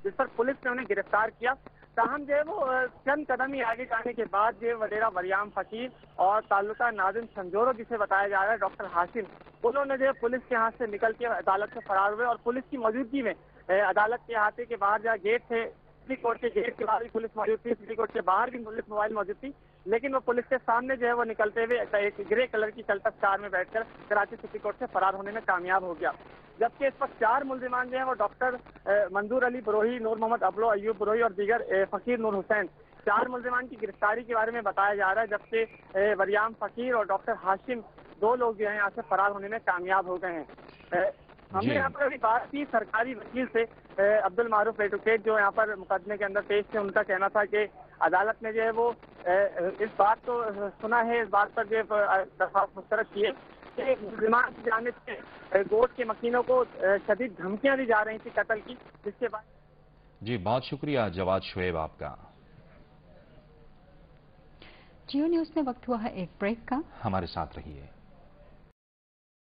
जिस पर पुलिस ने उन्हें गिरफ्तार किया। ताहम जो है वो चंद कदम ही आगे जाने के बाद जो है वडेरा वरियाम फकीर और तालुका नाजिम संजोरो जिसे बताया जा रहा है डॉक्टर हाशिम, उन्होंने जो है पुलिस के हाथ से निकल के अदालत से फरार हुए और पुलिस की मौजूदगी में अदालत के अहाते के बाहर जहाँ गेट थे, सिटी कोर्ट के गेट के बाहर भी पुलिस मौजूद थी, सिटी कोर्ट के बाहर भी पुलिस मोबाइल मौजूद थी, लेकिन वो पुलिस के सामने जो है वो निकलते हुए एक ग्रे कलर की चलता कार में बैठकर कराची सिटी कोर्ट से फरार होने में कामयाब हो गया। जबकि इस वक्त 4 मुल्जिमान जो हैं वो डॉक्टर मंजूर अली बरोही, नूर मोहम्मद अबलो, अयूब बरोही और दीगर फकीर नूर हुसैन, 4 मुल्जिमान की गिरफ्तारी के बारे में बताया जा रहा है। जबकि वरियाम फकीर और डॉक्टर हाशिम 2 लोग जो हैं यहाँ से फरार होने में कामयाब हो गए हैं। हमने यहाँ पर अभी बात की सरकारी वकील से, अब्दुल मारूफ एडवोकेट जो यहाँ पर मुकदमे के अंदर पेश थे, उनका कहना था कि अदालत ने जो है वो इस बात को सुना है, इस बात पर जो दरख्वास्त मुस्तरद की है कि मुल्जिमान की जानिब से कोर्ट के मकीनों को शदीद धमकियां दी जा रही थी कत्ल की, जिसके बाद। जी बहुत शुक्रिया जवाद शुएब आपका। जियो न्यूज़ में वक्त हुआ है एक ब्रेक का, हमारे साथ रहिए।